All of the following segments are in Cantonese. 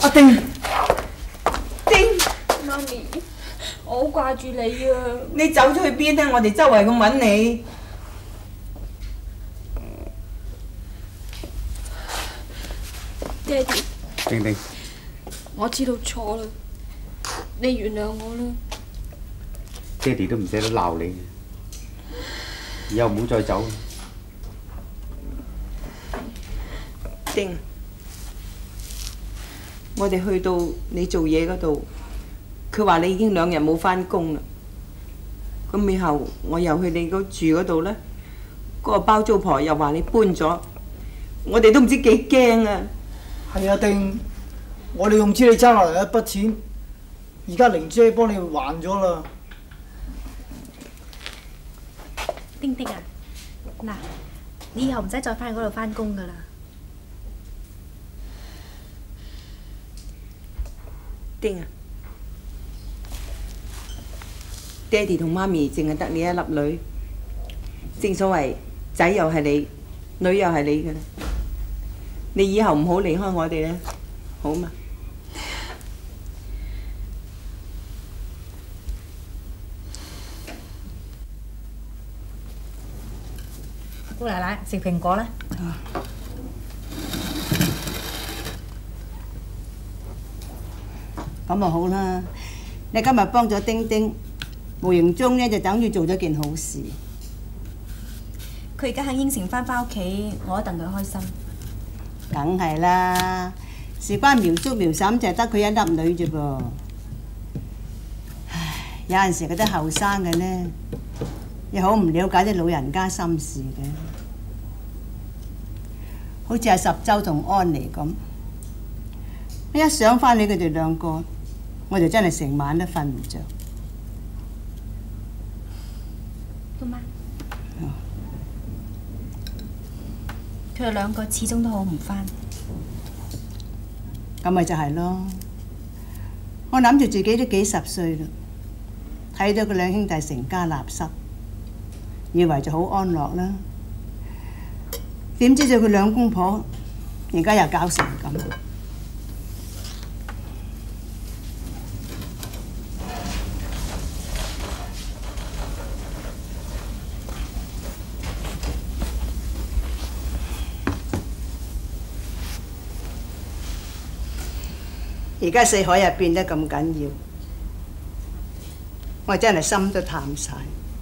阿丁， 丁，媽咪，我好掛住你啊！ 你走咗去邊啊？我哋周圍咁揾你。 爹哋， 丁丁， 我知道錯啦，你原諒我啦。 爹哋都唔捨得鬧你，以後唔好再走。 丁，我哋去到你做嘢嗰度，佢話你已經2日冇返工啦。咁以後我又去你嗰住嗰度咧，嗰個包租婆又話你搬咗，我哋都唔知幾驚啊！ 係啊，丁，我哋仲知你爭落嚟一筆錢，而家玲姐幫你還咗啦。 丁丁啊，嗱，你以後唔使再翻去嗰度翻工噶啦。 丁啊，爹哋同媽咪淨係得你一粒女，正所謂仔又係你，女又係你噶啦。你以後唔好離開我哋啦，好嘛？ 姑奶奶食蘋果啦。 咁就好啦。你今日幫咗丁丁，無形中咧就等於做咗件好事。 佢而家肯應承翻屋企，我一戥佢開心。 梗係啦，事關苗叔苗嬸就係得佢一粒女啫噃。唉，有陣時嗰啲後生嘅呢，又好唔了解啲老人家心事嘅。好似阿十洲同安妮咁，我一想翻起佢哋兩個，我就真係成晚都瞓唔着。 姑媽，佢哋兩個始終都好唔翻。 咁咪就係咯。我諗住自己都幾10歲啦，睇到佢兩兄弟成家立室，以為就好安樂啦。點知就佢兩公婆而家又搞成咁。而家四海又變得咁緊要，我真係心都淡晒。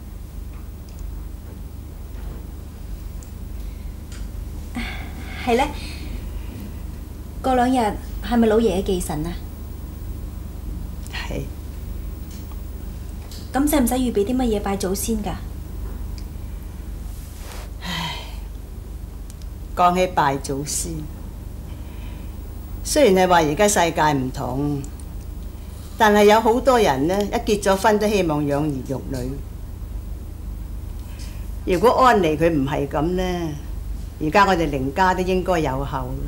係咧，過2日係咪老爺嘅忌辰啊？ 係。 咁使唔使預備啲乜嘢拜祖先㗎？ 唉，講起拜祖先，雖然係話而家世界唔同，但係有好多人呢，一結咗婚都希望養兒育女。如果安妮佢唔係咁呢，而家我哋凌家都應該有後啦。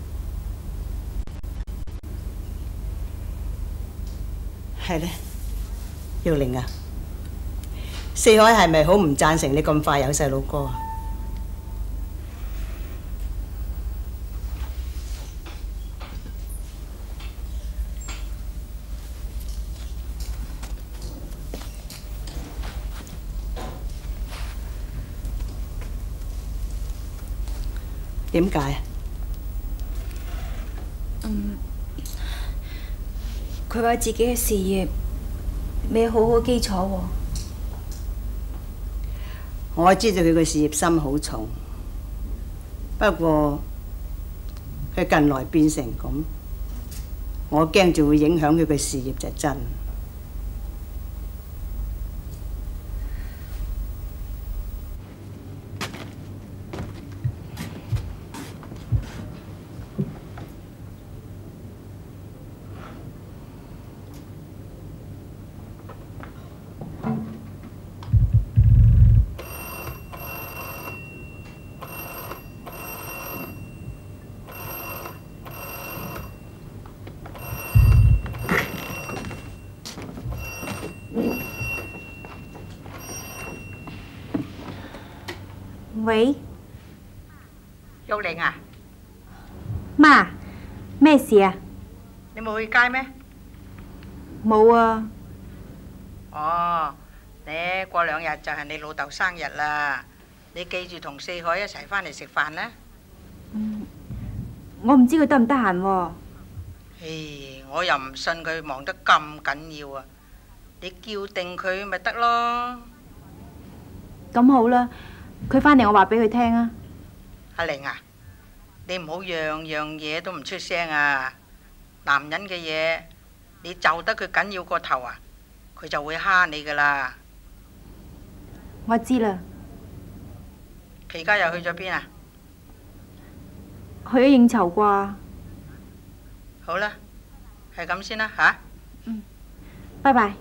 係咧，耀玲啊，四海係咪好唔贊成你咁快有細路哥啊？點解啊？ 佢話自己嘅事業未好好基礎喎。 我知道佢個事業心好重，不過佢近來變成咁，我驚就會影響佢嘅事業就真。 喂， 玉玲啊， 媽，咩事啊？ 你冇去街咩？ 冇啊。 哦，你過2日就係你老豆生日啦，你記住同四海一齊翻嚟食飯啦。 我唔知佢得唔得閒喎。 唉，我又唔信佢忙得咁緊要啊！你叫定佢咪得咯。 咁好啦，佢翻嚟我話俾佢聽啊。 阿玲啊，你唔好樣樣嘢都唔出聲啊！男人嘅嘢，你就得佢緊要過頭啊，佢就會蝦你噶啦。 我知啦。 佢而家又去咗邊啊？ 去咗應酬啩。 好啦，係咁先啦吓。 拜拜。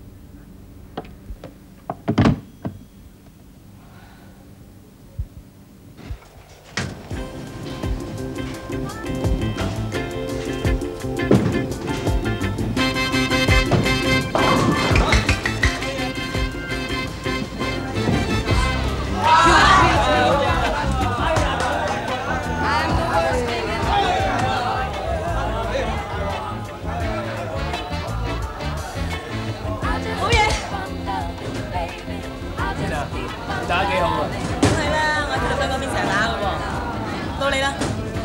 打得幾好啊！ 梗係啦，我喺菲律賓嗰邊成日打嘅喎。到你啦。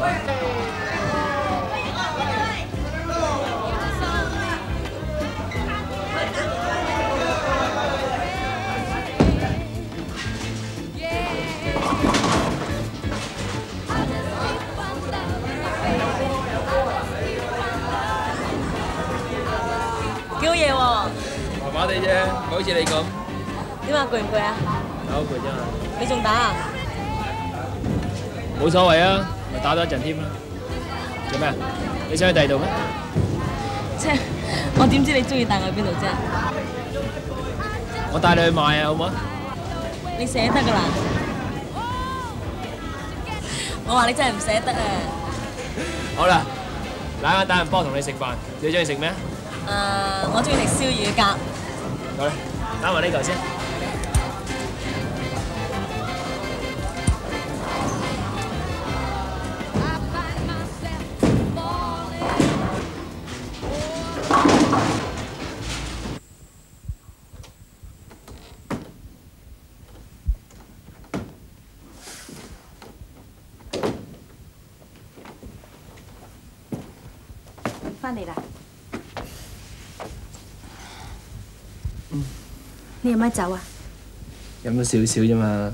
幾好嘢喎！ 麻麻地啫，唔好似你咁。 點啊？攰唔攰啊？ 好攰啫嘛。 你仲打啊？ 冇所謂啊，咪打多一陣添啦。做咩啊？你想去第二度咩？ 切！我點知你中意帶我去邊度啫？ 我帶你去買啊，好唔好？ 你捨得㗎啦！我話你真係唔捨得啊！ 好啦，嗱，間打人波同你食飯，你中意食咩啊？ 我中意食燒乳鴿。 好啦，打埋呢嚿先。 翻嚟啦。你飲乜酒啊？ 飲咗少少啫嘛。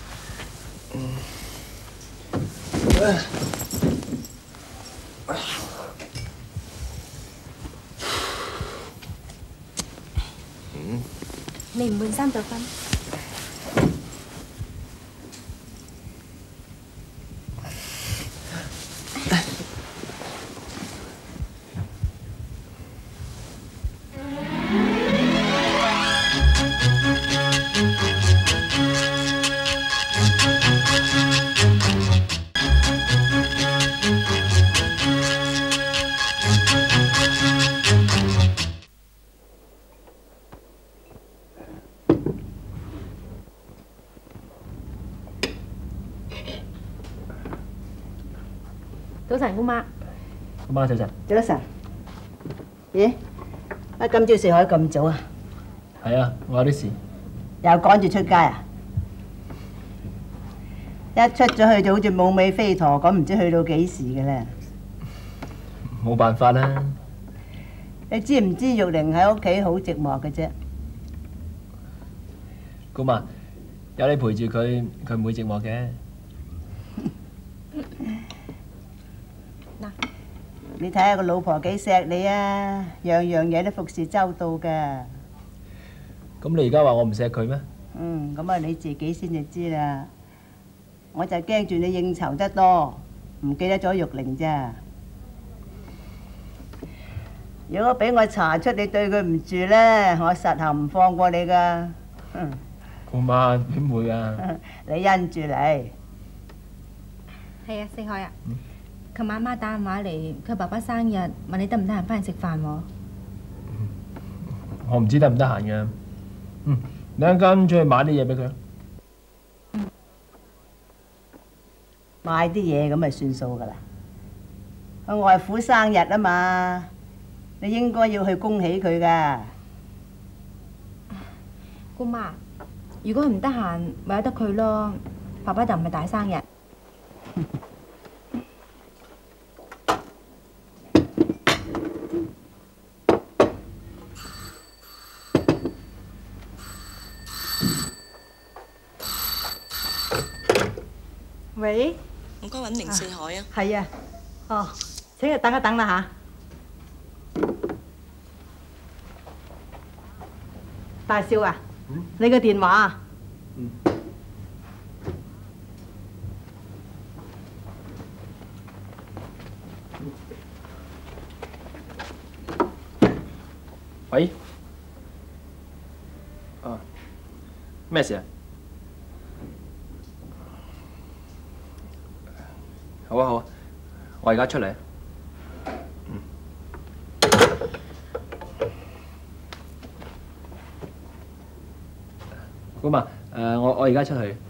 你唔換衫就瞓。早晨，姑媽。 姑媽早晨。 早晨。咦？乜今朝四海咁早啊？ 係啊，我有啲事。 又趕住出街啊？一出咗去就好似冇尾飛陀咁，唔知去到幾時嘅咧。 冇辦法啦。 你知唔知玉玲喺屋企好寂寞嘅啫？ 姑媽，有你陪住佢，佢唔會寂寞嘅。 你睇下個老婆幾錫你啊，樣樣嘢都服侍周到㗎。 咁你而家話我唔錫佢咩？ 咁啊你自己先至知啦。我就驚住你應酬得多，唔記得咗玉玲咋。如果俾我查出你對佢唔住咧，我實行唔放過你㗎。 姑媽點會啊？ 你因住嚟。 係啊，四海啊。琴晚媽打電話嚟，佢爸爸生日，問你得唔得閒翻嚟食飯喎？ 我唔知得唔得閒嘅。你一陣出去買啲嘢俾佢。 買啲嘢咁咪算數㗎啦。我外父生日啊嘛， 你應該要去恭喜佢㗎。 姑媽，如果佢唔得閒，咪由得佢咯。爸爸就唔係大生日。 喂， 唔該揾寧四海啊。 係啊，哦，請你等一等啦嚇。大少啊，你個電話啊？ 喂？啊，咩事啊？好啊好啊，我而家出嚟。姑媽，我而家出去。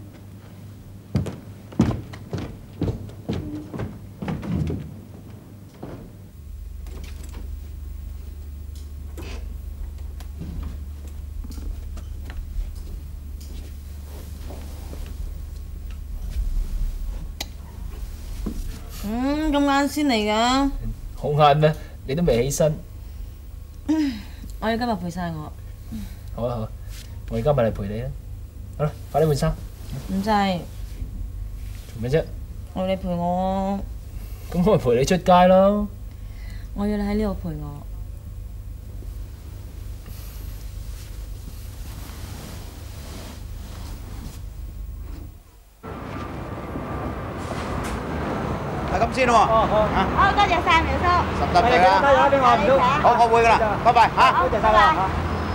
咁晏先嚟㗎？ 好晏咩？你都未起身。 我要今日陪晒我。 好啊好啊，我而家咪嚟陪你啦。好啦，快啲換衫。 唔制。 做咩啫？ 我要你陪我。 咁我咪陪你出街咯。 我要你喺呢度陪我。 係咁先喎。 好，多謝晒苗叔。 10對啦。 加油，俾我唔到。 好，我會㗎啦，拜拜嚇。 多謝晒啦。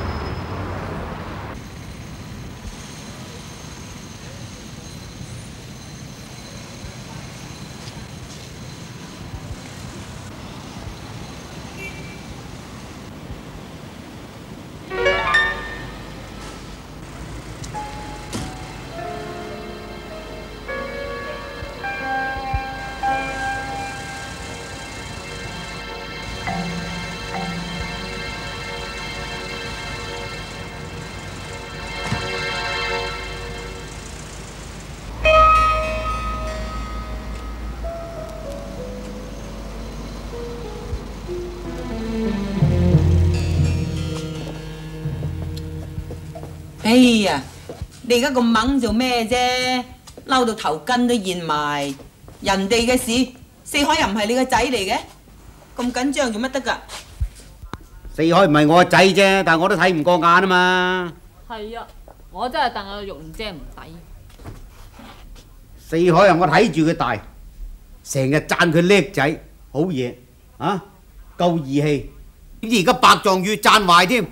哎呀，你而家咁猛做咩啫？嬲到頭巾都現埋，人哋嘅事，四海又唔係你個仔嚟嘅，咁緊張做乜得㗎？ 四海唔係我個仔啫，但係我都睇唔過眼啊嘛。 係啊，我真係戥阿玉蓮姐唔抵。 四海啊，我睇住佢大，成日讚佢叻仔，好嘢啊，夠義氣。點知而家白撞雨讚壞添。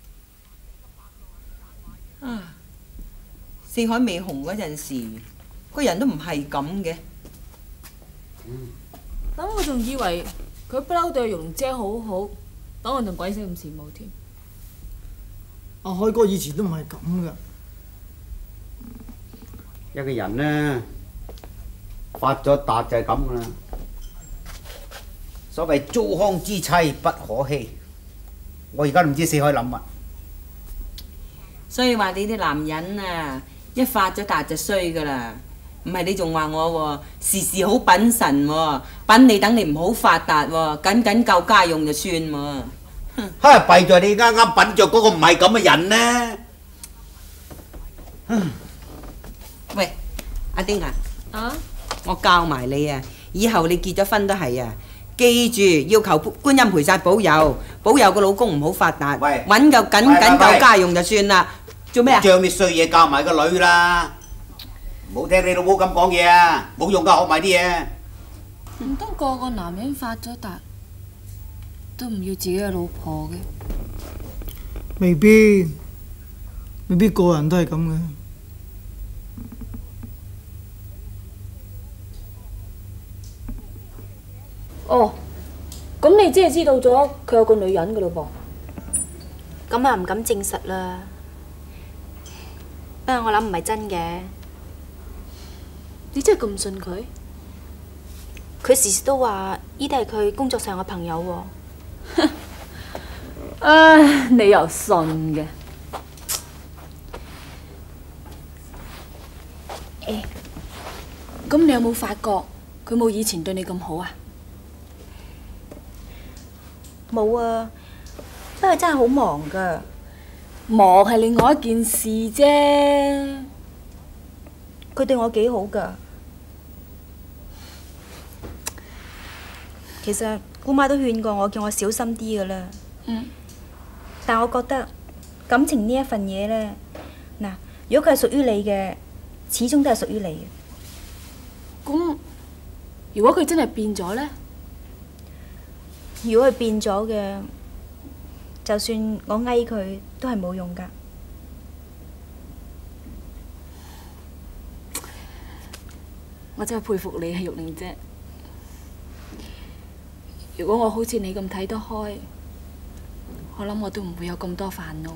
啊！四海未紅嗰陣時，個人都唔係咁嘅。 等我仲以為佢不嬲對玉蓮姐好好，等我仲鬼死咁羨慕添。 阿海哥以前都唔係咁噶。 一個人呢，發咗達就係咁噶啦。所謂糟糠之妻不可欺，我而家都唔知四海諗乜。 所以話你啲男人啊，一發咗達就衰噶啦。唔係你仲話我喎，時時好品神喎，品你等你唔好發達喎，緊緊夠家用就算喎。 哈！弊在你啱啱品着嗰個唔係咁嘅人呢。 喂，阿丁啊， 啊？ 我教埋你啊，以後你結咗婚都係啊，記住要求觀音菩薩保佑，保佑個老公唔好發達，揾夠緊緊夠家用就算啦。做咩啊？ 將啲衰嘢教埋個女啦。唔好聽你老母咁講嘢啊，冇用噶，學埋啲嘢。 唔通個個男人發咗達都唔要自己嘅老婆嘅？ 未必個人都係咁嘅。 哦，咁你即係知道咗佢有個女人嘅咯咁啊唔敢證實啦。不過我諗唔係真嘅。 噃？你真係咁信佢？ 佢時時都話呢啲係佢工作上嘅朋友喎。 唉，你又信嘅？咁你有冇發覺佢冇以前對你咁好啊？ 冇啊，不過真係好忙㗎。 忙係另外一件事啫。 佢對我幾好㗎。其實姑媽都勸過我，叫我小心啲㗎啦。但我覺得感情呢一份嘢呢，嗱，如果佢係屬於你嘅，始終都係屬於你嘅。 咁如果佢真係變咗呢？ 如果佢變咗嘅，就算我哀佢都係冇用㗎。 我真係佩服你啊，玉玲姐。如果我好似你咁睇得開，我諗我都唔會有咁多煩惱。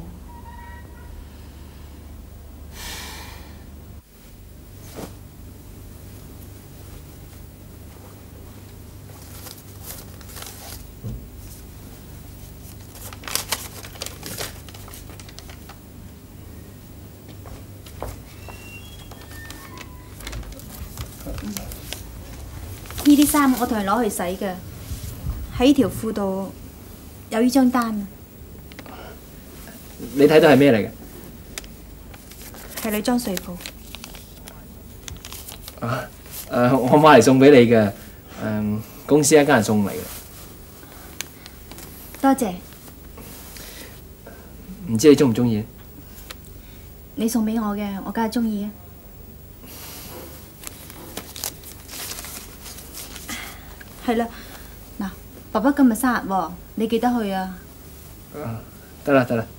呢啲衫我同佢攞去洗嘅，喺呢條褲度有呢張單啊。 你睇到係咩嚟嘅？ 係你張睡袍。 我買嚟送俾你嘅，公司一家人送嚟嘅。 多謝。 唔知你中唔中意？ 你送俾我嘅，我梗係中意啊。係啦，嗱，爸爸今日生日喎，你記得去啊。 得啦得啦，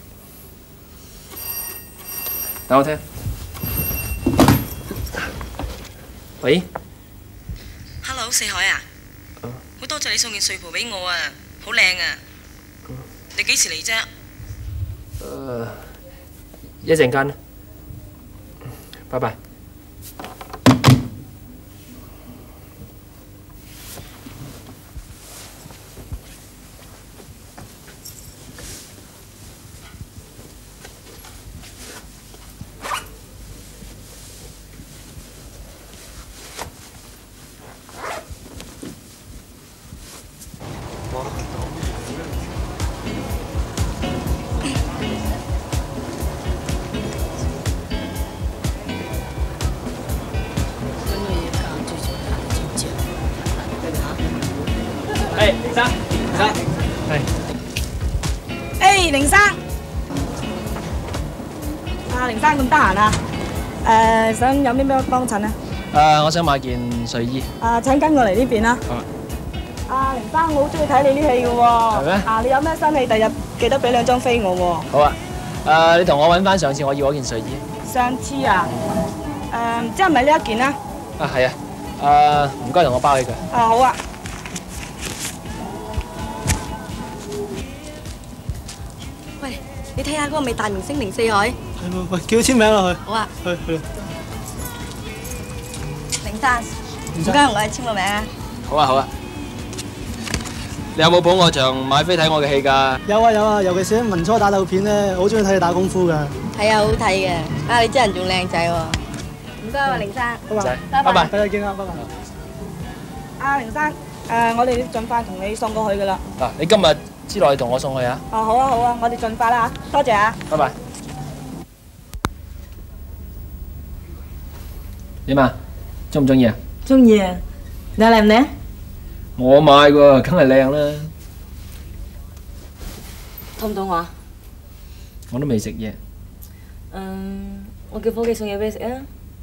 等我聽。喂 ，Hello， 四海啊，好多謝你送件睡袍俾我啊，好靚啊！你幾時嚟啫？ 一陣間啦，拜拜。凌生，係。 凌生，凌生咁得閒啊？想有啲咩幫襯啊？ 我想買件睡衣。 請跟我嚟呢邊啦。凌生，我好中意睇你啲戲嘅喎。 係咩？ 你有咩新戲，第日記得俾2張飛我喎。 好啊。你同我揾翻上次我要嗰件睡衣。 上次啊？即係咪呢一件啊？ 係啊。唔該，同我包起佢。 好啊。喂，你睇下嗰個咪大明星凌四海？ 係喎，喂，叫佢簽名啦佢。 好啊。 去。 凌生，唔該，我哋簽個名啊。 好啊好啊。你有冇捧我場買飛睇我嘅戲㗎？ 有啊，尤其是啲民初打鬥片咧，好中意睇你打功夫㗎。 係啊，好睇嘅。你真人仲靚仔喎。唔該喎，凌生。 拜拜。再見啦，拜拜。 凌生，我哋盡快同你送過去㗎啦。 嗱，你今日之內同我送去啊。 好啊，我哋盡快啦嚇，多謝啊。 拜拜。點啊？中唔中意啊？ 中意啊！你靚唔靚？ 我買喎，梗係靚啦。 肚唔肚餓啊？ 我都未食嘢。 我叫伙計送嘢俾你食啊。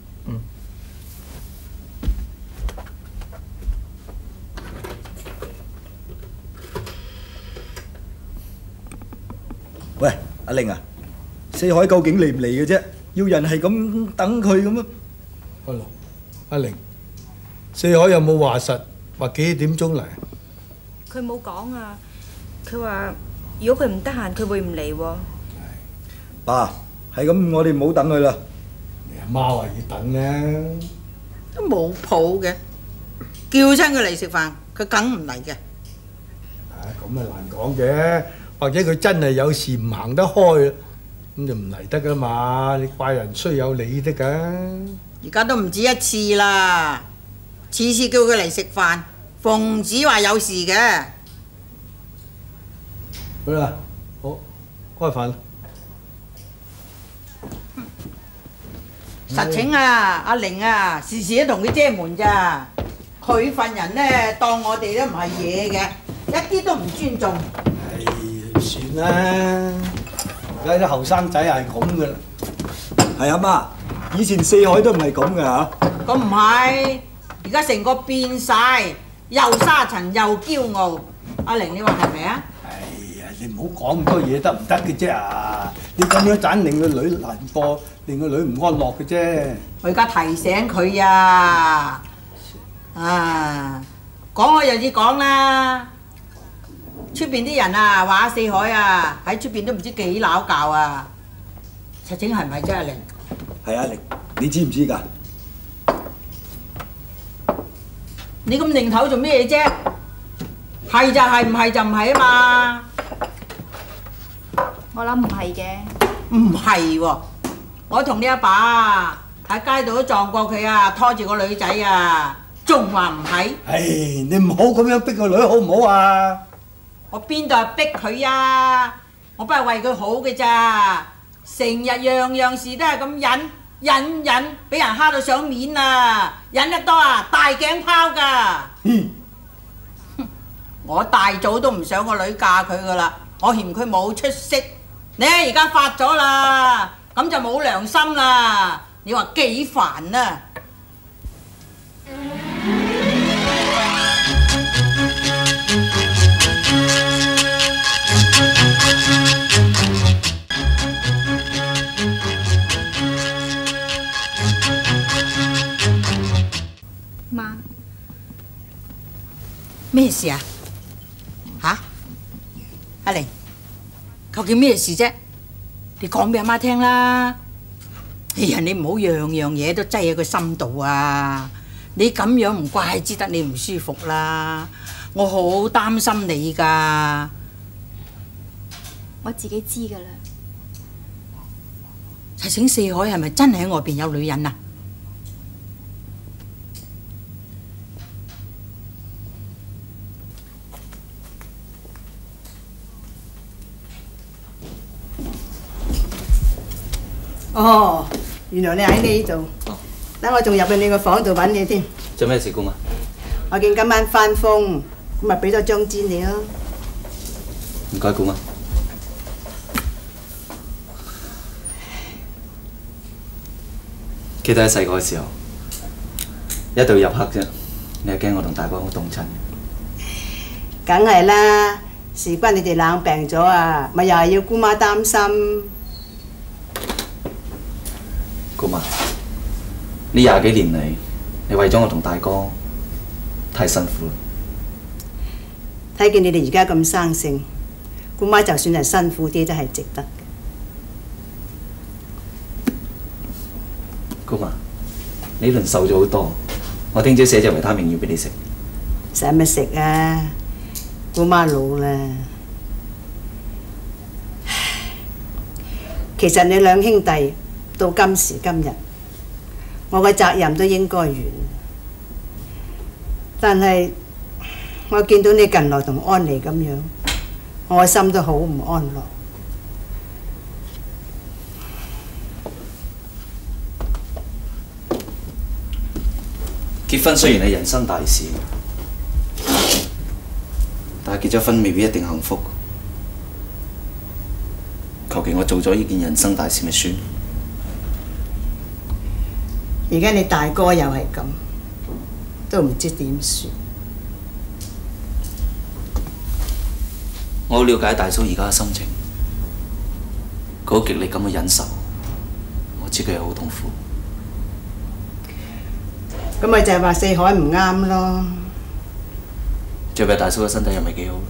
喂，阿玲啊，四海究竟嚟唔嚟嘅啫？要人係咁等佢咁啊 ？Hello，阿玲，四海有冇話實話幾點鐘嚟？ 佢冇講啊，佢話如果佢唔得閒，佢會唔嚟喎。 爸，係咁，我哋唔好等佢啦。 你阿媽話要等咧， 都冇譜嘅，叫親佢嚟食飯，佢梗唔嚟嘅。 咁咪難講嘅。 或者佢真係有時唔行得開，咁就唔嚟得噶嘛。你怪人須有理得㗎。 而家都唔止一次啦，次次叫佢嚟食飯，奉旨話有事嘅。 好啦，好，開飯啦。 實情啊，阿玲啊，時時都同佢遮門咋。佢份人呢，當我哋都唔係嘢嘅，一啲都唔尊重。 唉，算啦，而家啲後生仔係咁噶啦。 係阿媽，以前四海都唔係咁噶嚇。 咁唔係，而家成個變晒，又沙塵又驕傲。阿玲，你話係咪啊？ 哎呀，你唔好講咁多嘢得唔得嘅啫啊！你咁樣盞令個女難過，令個女唔安樂嘅啫。 我而家提醒佢啊！講我又要講啦。出邊啲人啊，話四海啊，喺出邊都唔知幾鬧教啊。實情係咪啫，阿玲？ 係阿玲，你知唔知㗎？ 你咁擰頭做咩啫？係就係，唔係就唔係啊嘛。 我諗唔係嘅。 唔係喎，我同你阿爸啊喺街度都撞過佢啊，拖住個女仔啊，仲話唔係？ 唉，你唔好咁樣逼個女好唔好啊？ 我邊度係逼佢啊？我不係為佢好嘅咋，成日樣樣事都係咁忍，俾人蝦到上面啊！忍得多啊，大頸泡㗎。我大早都唔想個女嫁佢㗎啦，我嫌佢冇出息。你而家發咗啦，咁就冇良心啦！你話幾煩啊？ 媽， 咩事啊？嚇？阿玲，究竟咩事啫？你講俾阿媽聽啦！哎呀，你唔好樣樣嘢都擠喺個心度啊！你咁樣唔怪之得你唔舒服啦，我好擔心你㗎。 我自己知㗎啦。 實情四海係咪真係喺外邊有女人啊？ 哦，原來你喺呢度。等我仲入去你個房度揾你添。 做咩事工啊？ 我見今晚翻風，咁咪俾咗張氈你咯。 唔該，工啊。記得喺細個嘅時候，一到入黑啫，你係驚我同大哥好凍親嘅。 梗係啦，事關你哋冷病咗啊，咪又係要姑媽擔心。 姑媽，呢20幾年嚟，你為咗我同大哥太辛苦啦。 睇見你哋而家咁生性，姑媽就算係辛苦啲都係值得嘅。 姑媽，你輪瘦咗好多，我聽朝寫隻維他命要俾你食。 使乜食啊？姑媽老啦。其實你兩兄弟到今時今日，我嘅責任都應該完。但係我見到你近來同安妮咁樣，我心都好唔安樂。 結婚雖然係人生大事，但係結咗婚未必一定幸福。求其我做咗呢件人生大事咪算。 而家你大哥又係咁，都唔知點算。 我好了解大嫂而家嘅心情，佢好極力咁去忍受，我知佢係好痛苦。 咁咪就係話四海唔啱咯。 最弊大嫂嘅身體又唔係幾好。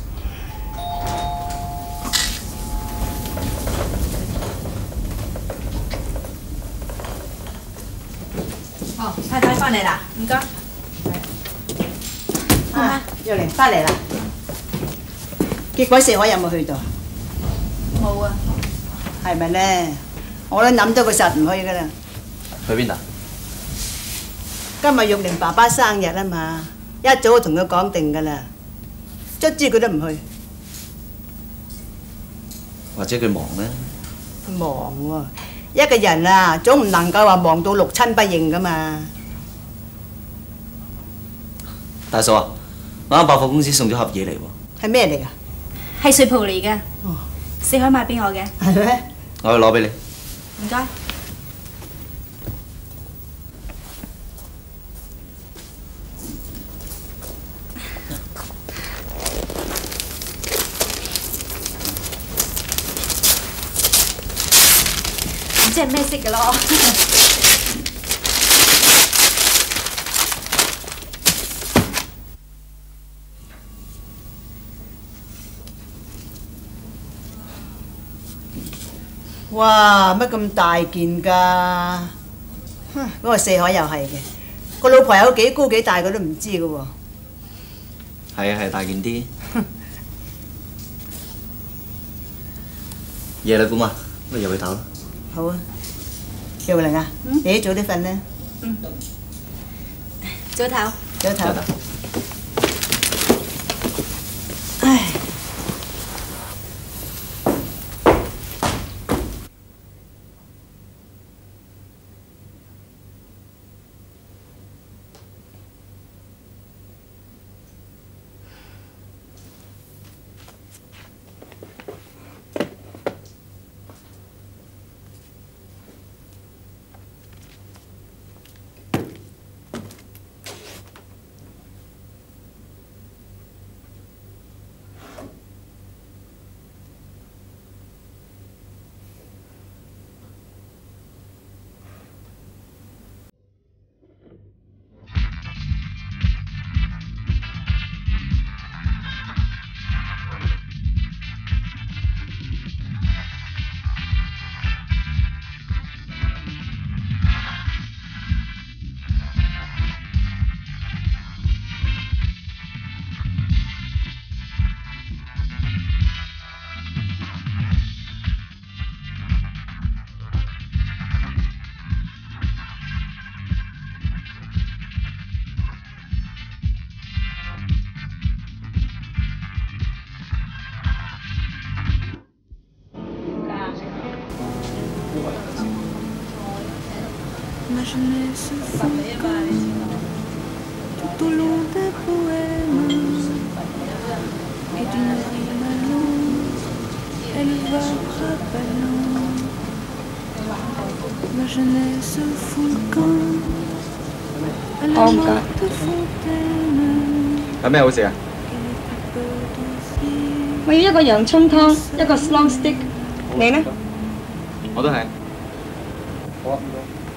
哦，太太翻嚟啦， 唔該。 啊，若玲翻嚟啦。 結果四海有冇去到？ 冇啊。 係咪咧？我都諗到佢實唔去噶啦。 去邊度？ 今日玉玲爸爸生日啊嘛，一早就同佢講定噶啦，卒之佢都唔去。 或者佢忙咧？ 忙喎，一個人啊，總唔能夠話忙到六親不認噶嘛。 大嫂啊，啱啱百貨公司送咗盒嘢嚟喎。 係咩嚟㗎？ 係水泡嚟嘅。 哦， 四海買俾我嘅。 係咩？ 我去攞俾你。 唔該。唔知係咩色嘅咯。 哇！乜咁大件㗎？嗰個四海又係嘅，個老婆有幾高幾大佢都唔知㗎喎。 係啊，係大件啲。夜啦，姑媽，不如入去唞啦。 好啊，玉玲啊，你早啲瞓啦。 嗯。早唞。 早唞。唉。 我唔該。 有咩好食啊？ 我要一個洋葱湯，一個 long stick。你呢？ 我都係。好啊。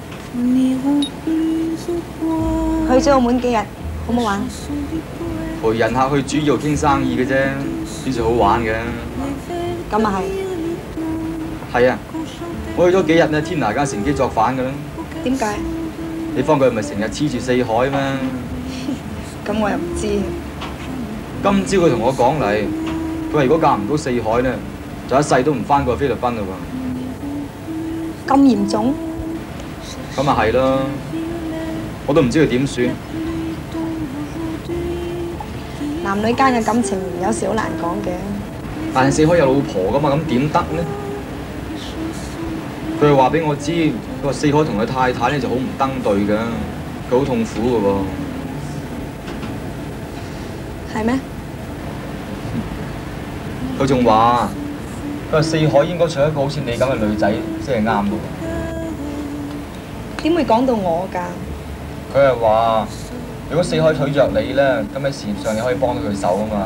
去咗澳門幾日？好唔好玩？ 陪人客去主要傾生意嘅啫，邊算好玩嘅？ 咁啊係。係啊，我去咗幾日呢，天拿家乘機作反㗎啦。 點解？ 你方佢係咪成日黐住四海咩？ 咁我又唔知。 今朝佢同我講嚟，佢話如果嫁唔到四海呢，就一世都唔翻過菲律賓嘞喎。 咁嚴重？ 咁咪係咯，我都唔知佢點算。 男女間嘅感情有時好難講嘅。 但係四海有老婆噶嘛，咁點得呢？佢係話俾我知，佢話四海同佢太太呢就好唔登對㗎，佢好痛苦㗎喎。 係咩？ 佢仲話，佢話四海應該娶一個好似你咁嘅女仔先係啱㗎喎。 點會講到我㗎？ 佢係話，如果四海娶着你呢，咁喺事業上你可以幫到佢手啊嘛。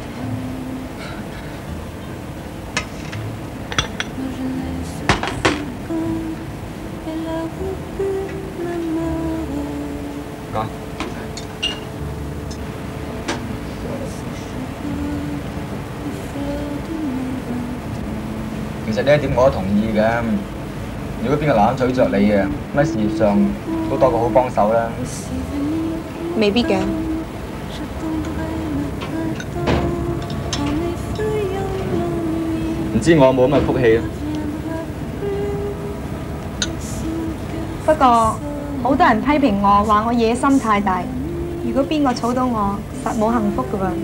其實呢一點我都同意嘅。如果邊個男人娶着你嘅，咁喺事業上都多個好幫手啦。 未必嘅。 唔知我有冇咁嘅福氣啊？ 不過好多人批評我話我野心太大，如果邊個娶到我，實冇幸福噶噃。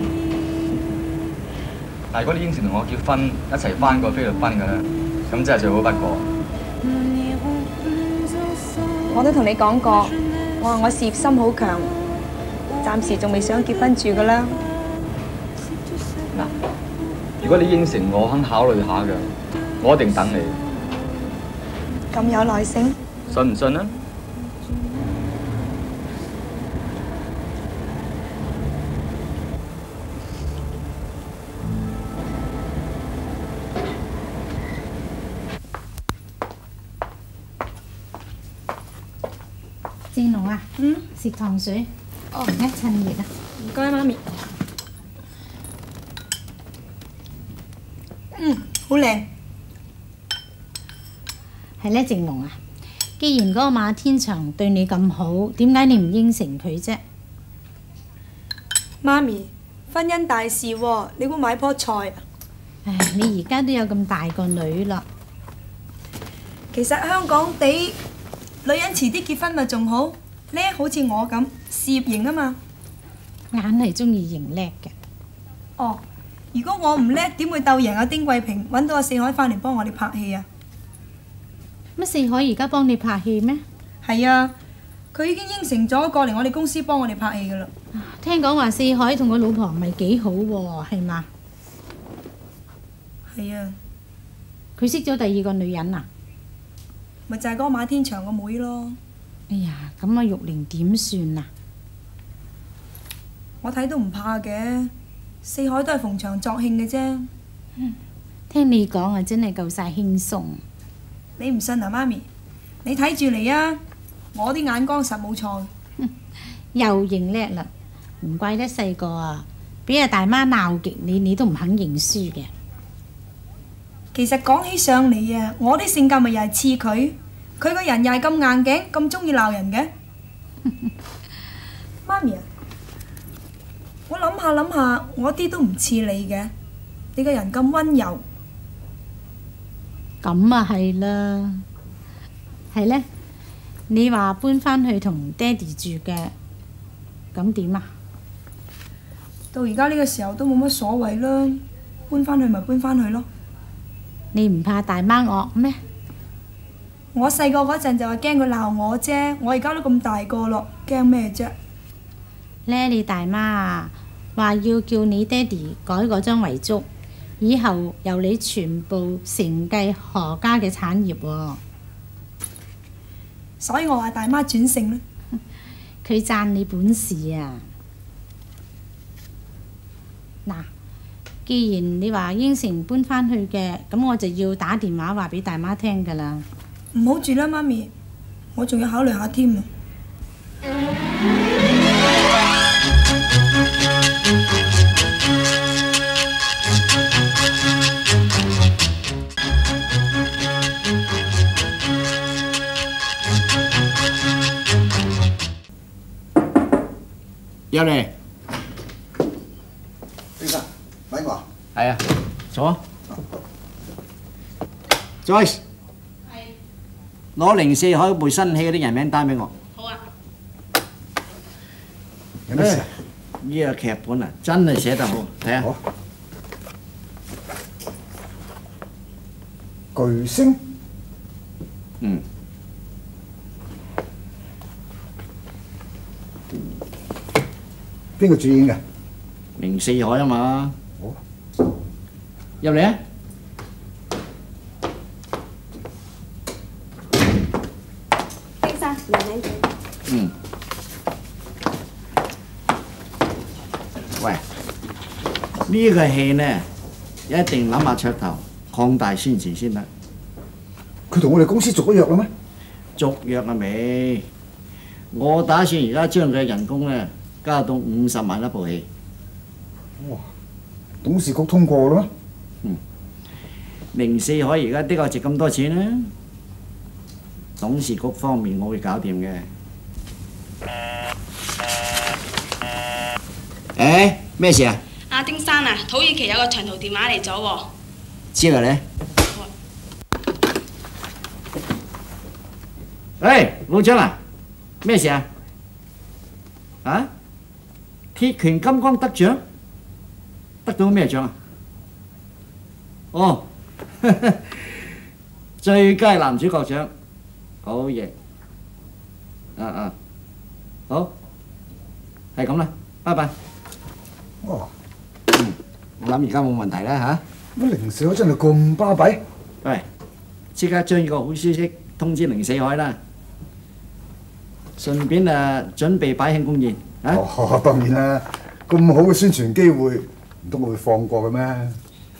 但如果你應承同我結婚，一齊翻過菲律賓嘅咧，咁真係最好不過。 我都同你講過，我話我事業心好強，暫時仲未想結婚住噶啦。 嗱，如果你應承我肯考慮下嘅，我一定等你。 咁有耐性？ 信唔信啊？ 正龍啊，食糖水。哦，一趁熱啊。 唔該，媽咪。好靚。 係咧，正龍啊，既然嗰個馬天祥對你咁好，點解你唔應承佢啫？ 媽咪，婚姻大事喎，你估買棵菜啊？ 唉，你而家都有咁大個女啦。 其實香港地女人遲啲結婚咪仲好叻，好似我咁事業型啊嘛。 硬係中意型叻嘅。 哦，如果我唔叻，點會鬥贏阿丁貴平揾到阿四海翻嚟幫我哋拍戲啊？ 乜四海而家幫你拍戲咩？ 係啊，佢已經應承咗過嚟我哋公司幫我哋拍戲噶啦。 聽講話四海同個老婆唔係幾好喎，係嘛？ 係啊。 佢識咗第二個女人啊？ 咪就係嗰個馬天祥個妹咯。 哎呀，咁阿玉玲點算啊？ 我睇都唔怕嘅，四海都係逢場作興嘅啫。 聽你講啊，真係夠晒輕鬆。 你唔信啊，媽咪？你睇住嚟啊！我啲眼光實冇錯。 又認叻啦，唔怪得細個啊，俾阿大媽鬧極你都唔肯認輸嘅。 其實講起上嚟啊，我啲性格咪又係似佢，佢個人又係咁硬頸，咁中意鬧人嘅。媽咪啊，我諗下，我啲都唔似你嘅，你個人咁溫柔。 咁啊係啦，係呢？你話搬返去同爹哋住嘅，咁點啊？ 到而家呢個時候都冇乜所謂啦，搬返去咪搬返去咯。 你唔怕大媽惡咩？ 我細個嗰陣就話驚佢鬧我啫，我而家都咁大個咯，驚咩啫？ 呢你大媽啊，話要叫你爹哋改嗰張遺囑，以後由你全部承繼何家嘅產業喎。 所以我話大媽轉性啦。 佢讚你本事啊！嗱，既然你話應承搬返去嘅，咁我就要打電話話俾大媽聽㗎啦。 唔好住啦，媽咪，我仲要考慮下添啊。 入嚟。 先生，揾我。 係啊，坐。Joyce。攞零四海部新戲嗰啲人名單俾我。 好啊。 有咩事啊？ 呢個劇本啊，真係寫得好，睇下。 好。巨星。 嗯。 邊個主演嘅？ 零四海啊嘛。好。入嚟啊！ 先生，兩名姐。 嗯。喂，呢個戲呢，一定諗下噱頭，擴大宣傳先得。 佢同我哋公司續咗約啦咩？ 續約啊未？我打算而家將佢嘅人工呢加到50萬一部戲。 哇！董事局通過啦？ 嗯。零四海而家的確值咁多錢啦。董事局方面我會搞掂嘅。誒，咩事啊？ 阿丁生啊，土耳其有個長途電話嚟咗喎。 知啦你。喂，老張啊，咩事啊？啊？鐵拳金剛得獎，得到咩獎啊？哦，最佳男主角獎，好嘢。好，係咁啦，拜拜。 哦， 我諗而家冇問題啦嚇。 乜凌四海真係咁巴閉？ 喂，即刻將呢個好消息通知凌四海啦，順便準備擺慶功宴啊！ 哦，當然啦，咁好嘅宣傳機會，唔通我會放過嘅咩？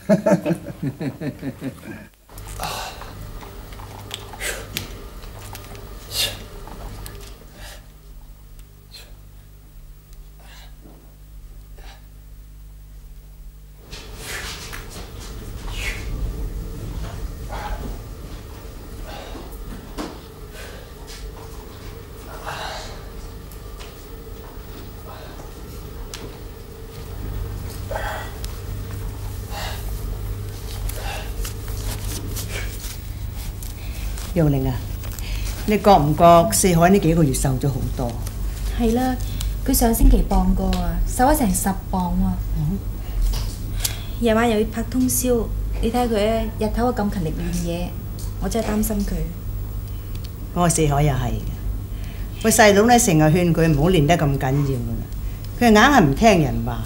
楊玲啊，你覺唔覺四海呢幾個月瘦咗好多？ 係啦，佢上星期磅過啊，瘦咗成10磅喎。夜晚又要拍通宵，你睇佢咧，日頭啊咁勤力練嘢，我真係擔心佢。 我四海又係嘅，個細佬咧成日勸佢唔好練得咁緊要噶啦，佢硬係唔聽人話。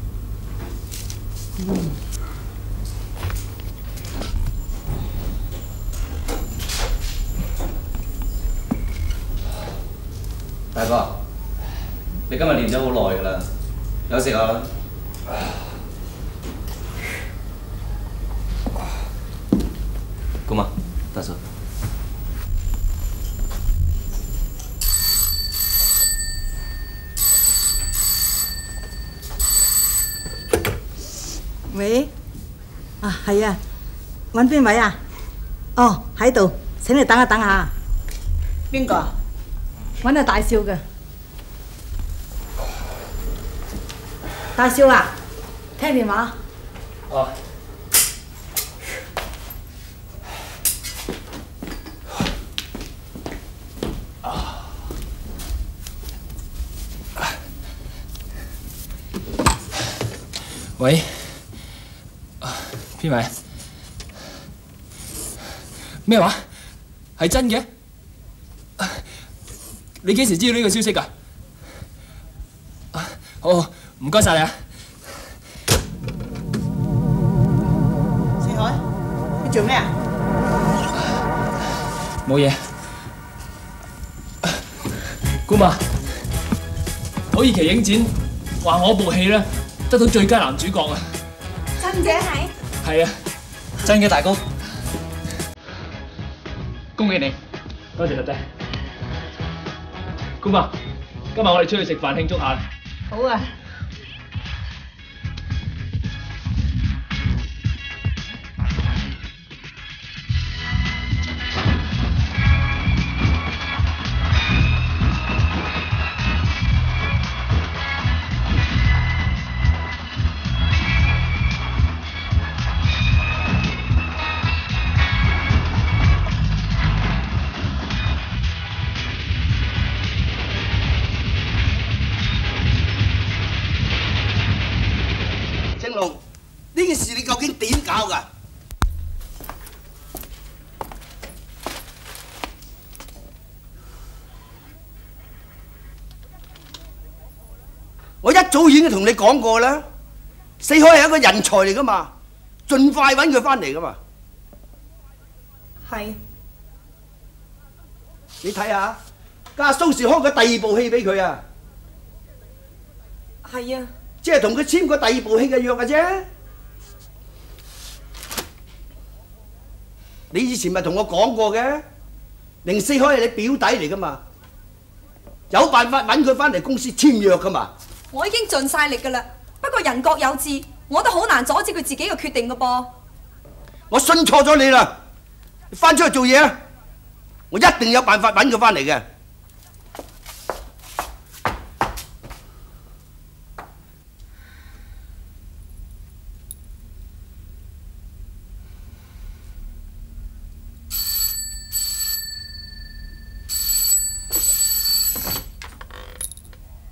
大哥，你今日練咗好耐㗎啦，休息下啦。咁啊，大叔。 喂，啊係啊，揾邊位啊？哦，喺度，請你等下等下。邊個啊？揾阿大少嘅。大少啊，聽電話。 哦。喂，邊位？咩話？係真嘅？你幾時知道呢個消息㗎？好，唔該晒你啊！ 四海，你做咩啊？ 冇嘢。姑媽，土耳其影展話我部戲咧得到最佳男主角啊！ 真嘅係？ 係啊，真嘅大哥，恭喜你，多謝實仔。姑媽，今日我哋出去食飯慶祝下啦。 好啊。 呢件事你究竟點搞㗎？我一早已經同你講過啦，四海係一個人才嚟㗎嘛，盡快揾佢返嚟㗎嘛。 係。 你睇下，家蘇士開個第二部戲俾佢啊。 係啊。 即係同佢簽個第二部戲嘅約嘅啫。你以前咪同我講過嘅，凌四海係你表弟嚟噶嘛，有辦法揾佢翻嚟公司簽約噶嘛。 我已經盡晒力噶啦，不過人各有志，我都好難阻止佢自己嘅決定噶噃。 我信錯咗你啦，你翻出去做嘢啊！我一定有辦法揾佢翻嚟嘅。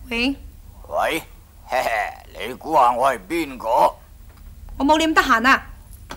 喂。 喂，嘿嘿，你估下我係邊個？ 我冇你咁得閒啊！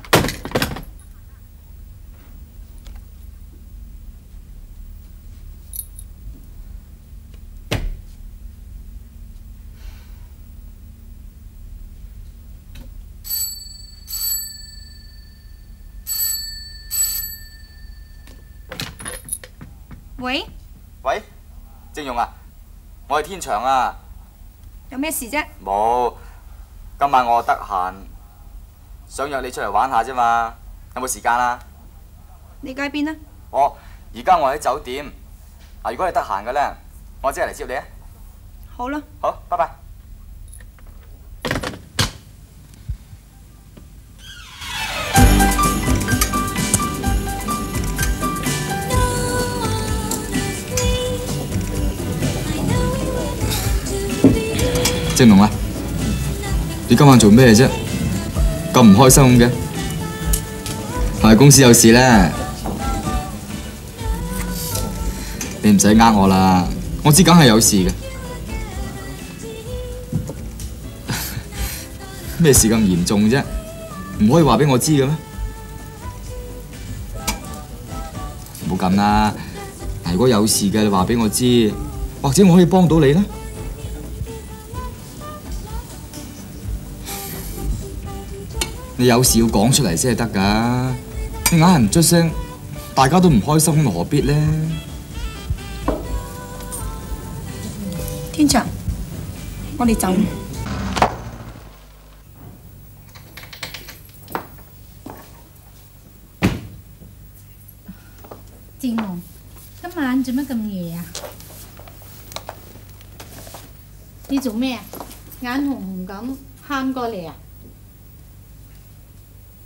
喂？ 喂，正容啊，我係天祥啊。 有咩事啫？ 冇，今晚我得閒，想約你出嚟玩下啫嘛，有冇時間啊？ 你而家喺邊啊？ 而家我喺酒店。如果你得閒嘅咧，我即日嚟接你啊。 好啦。 好，拜拜。正龍啊，你今晚做咩啫？咁唔開心嘅？係咪公司有事咧？你唔使呃我啦，我知梗係有事嘅。咩事咁嚴重啫？唔可以話俾我知嘅咩？唔好咁啦，如果有事嘅，你話俾我知，或者我可以幫到你咧。你有事要講出嚟先係得㗎，你硬係唔出聲，大家都唔開心，咁何必呢？ 天祥，我哋走。 正龍，今晚做乜咁夜啊？你做咩啊？眼紅紅咁，喊過嚟啊？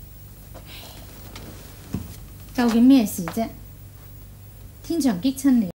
究竟咩事啫？天祥激親你？